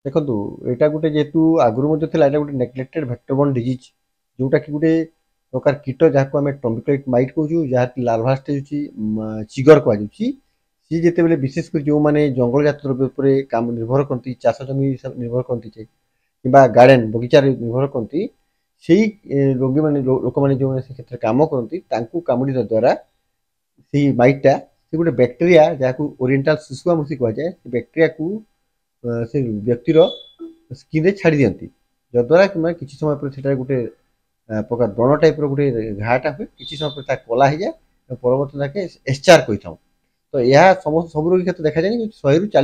देखो एटा गोटे जेहेतु आगुरी मध्य थिला एटा गोटे नेग्लेक्टेड वेक्टर डिजीज जोटा कि गोटे प्रकार कीट जहाँ आम ट्रम्बिक्लाइट माइट कहूँ जहाँ लार्भा स्टेज होची चिगर कहुच्छी सी जिते विशेषकर जो मैंने जंगल जात द्रव्य काम निर्भर करती चाष जमी निर्भर करती कि गार्डन बगीचार निर्भर करती से रोगी मैंने लोक मैंने जो से क्षेत्र में कम करती कामुड़ा द्वारा से माइटा से गोटे बैक्टेरिया जहाँ ओरिएंटाल शिशुआमुषी कहुए से बैक्टेरिया को से व्यक्तिर स्किन छाड़ी दिखती जद्वारा कि किसी समय पर गोटे प्रकार व्रण टाइप गोटे घाटा हुए किसी समय पर कला हो जाए परवर्त जाके एसचार कही था। तो यह समस्त सब रोगी क्षेत्र देखा जाए 100 ରୁ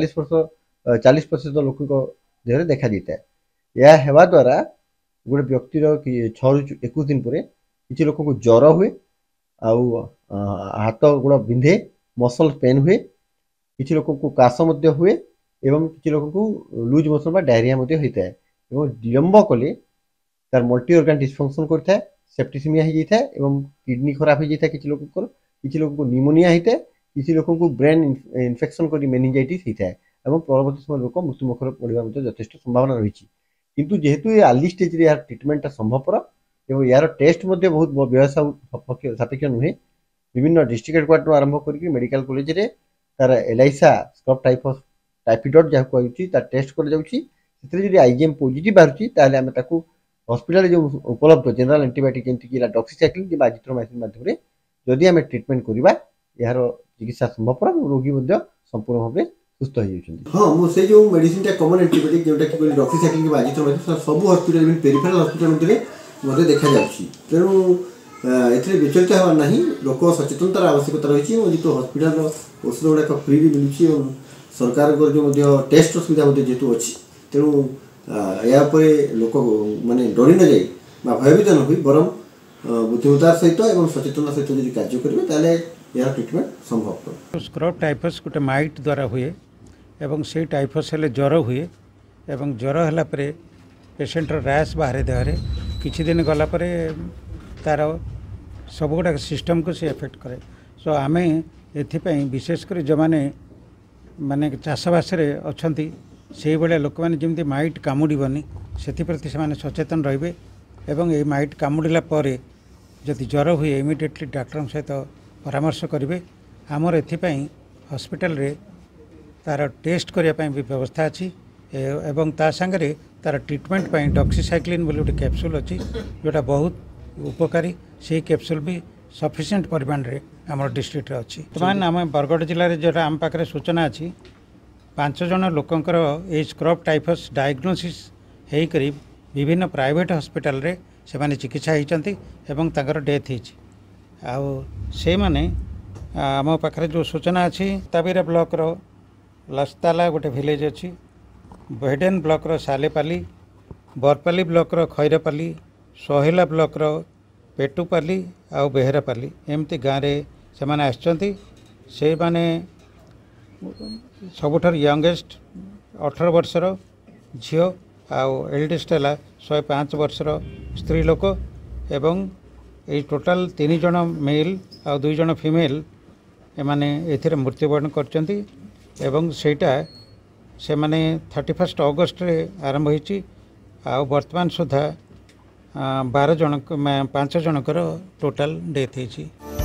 40% लोक देह देखा जाता है। यह हेबा द्वारा गोटे व्यक्तिर 6 ରୁ 21 दिन पर किसी लोक को ज्वर हुए आउ हाथ गोड़ बिंधे मसल पेन हुए किसी लोक को काश हुए एवं किसी लोक को लुज मोशन डायरिया होता है और विलंब कले तार मल्टी अर्गान डिसफंक्शन करता है सेप्टिसिमिया हो जाता है एवं किडनी खराब हो जाता है किसी लोक को निमोनिया होता है किसी लोक को ब्रेन इन्फेक्शन कर मेनिंजाइटिस होता है और परवर्त समय लोक मृत्युमुखर पड़ा यथेष संभावना रही किंतु जेहेतु ये अर्ली स्टेज यार ट्रिटमेंटा संभवपर और यार टेस्ट बहुत व्यवसाय सापेक्ष नुहे विभिन्न डिस्ट्रिक्ट हेडक्वार्टर आरंभ कर मेडिकल कॉलेज रे तार एलाइसा स्क्रब टाइफिडट जहाँ कहूँ तार टेस्ट कर आईजीएम पॉजिटिव बाहर आम हॉस्पिटल जो उपलब्ध जनरल एंटीबायोटिक जमीक डॉक्सीसाइक्लिन कि आजिथ्रोमाइसिन माध्यम जदि आम ट्रिटमेंट करवा यार चिकित्सा संभवपर रोगी संपूर्ण भाव सुस्थ हो जाती। हाँ मुझे जो मेडिसिन कमन एंटीबायोटिक जोटा कि डॉक्सीसाइक्लिन कि आजिथ्रोमाइसिन सब हॉस्पिटल पेरिफेराल हॉस्पिटल मध्य देखा जाऊँगी तेणु ए विचलित हमार ना लोक सचेतनतार आवश्यकता रही जो हॉस्पिटल औषध गुड़ाक फ्री भी मिलूँ और सरकार जो टेस्ट सुविधा जेहेतु अच्छी तेणु यापर लोक माने डरी न जाए भयभीत न हुई बरम बुद्धिमतार सहित और सचेतनता सहित जो कार्य करेंगे ताले यार ट्रिटमेंट संभव। स्क्रब टाइफस गोटे माइट द्वारा हुए एवं से टाइफस हेले ज्वर हुए एवं ज्वर है पेसेंटर रैश बाहर देहरे किछि दिन गला परे तार सब गुड़ा सिस्टम को सी एफेक्ट करे। सो आम एथिपाई विशेषकर जो माने चाषबास अच्छा से भाया लोक मैंने जमी माइट कामुड़नी से सचेतन रे एवं ये माइट कामुड़ा जदि ज्वर हुए इमिडिएटली डाक्टर सहित परामर्श करेंगे। आमर एथिपाई हॉस्पिटल रे तार टेस्ट करने भी व्यवस्था अच्छी एवं ता सांगरे तार ट्रिटमेंट पाई डॉक्सीसाइक्लिन बोली गोटे कैप्सूल अच्छी जोटा बहुत उपकारी से कैप्सूल भी सफिशिएंट परिमाण रे आमर डिस्ट्रिक्ट अच्छी। बर्तमान आम बरगढ़ जिले में जोटा आम पाखे सूचना अच्छी 5 जन लोकंकर ये स्क्रब टाइफस डायग्नोसिस होकर विभिन्न प्राइवेट हॉस्पिटल रे से माने चिकित्सा होती एवं तांकर डेथ होती से माने आम पाखे जो सूचना अच्छी ताबीरा ब्लॉक रो लस्ताला गोटे विलेज अच्छी बेडेन ब्लॉक रो सालेपाली बरपाली ब्लॉक रो खैरपाली सोहेला ब्लॉक रो पेटुपाली आउ बेहेरापाली एमती गाँव से माने आछंती से माने सबुठार यंगेस्ट 18 वर्षर झील आउ एल्डेस्ट है 105 वर्षर स्त्री लोक एवं ये टोटाल 3 जन मेल आउ 2 जन फीमेल एमाने एथिरे मृत्युवरण करचंती एवं सेटा से माने 31 अगस्ट रे आरंभ होईची आउ वर्तमान सुधा 12 जन 5 जनकर टोटाल डेथ होईची।